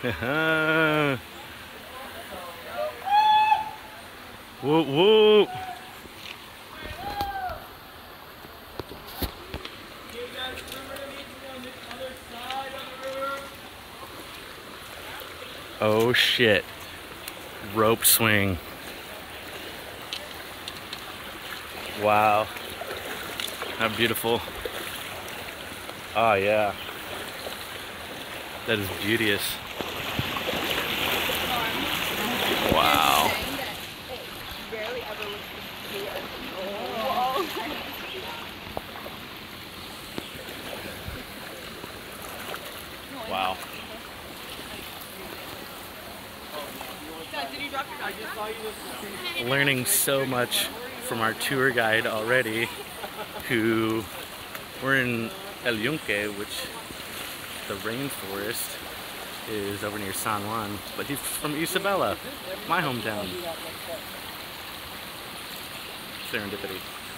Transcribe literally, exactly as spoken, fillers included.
Whoop whoop. Oh shit. Rope swing. Wow. How beautiful. Oh yeah. That is beauteous. Wow. Wow. Learning so much from our tour guide already, who we're in El Yunque, which the rainforest is over near San Juan, but he's from Isabela, my hometown. Serendipity.